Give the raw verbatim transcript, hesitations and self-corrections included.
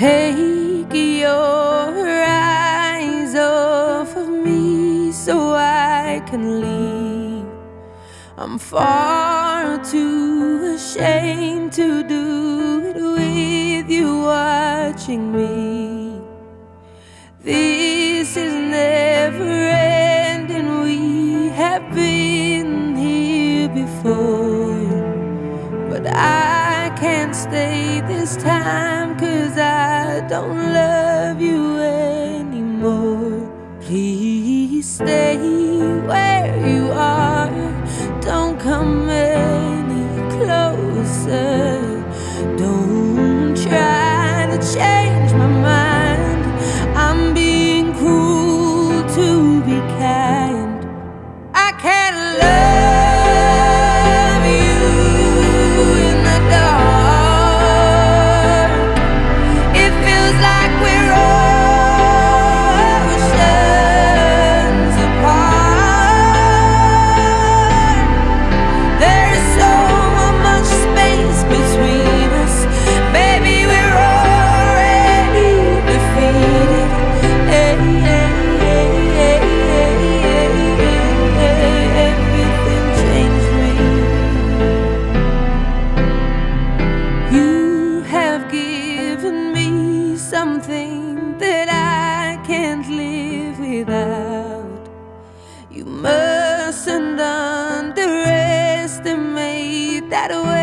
Take your eyes off of me so I can leave. I'm far too ashamed to do it with you watching me. This is never ending, we have been here before. But I can't stay this time, 'cause I don't love you anymore. Please stay where you are, don't come any closer. Don't try to change my mind, I'm being cruel to be kind. I can't love you in the dark. It feels like we're oceans apart. There's so much space between us, baby, we're already defeated. Hey, hey, hey, hey, hey, hey, hey, everything changed me. You have given me something that I can't live without. You mustn't underestimate that way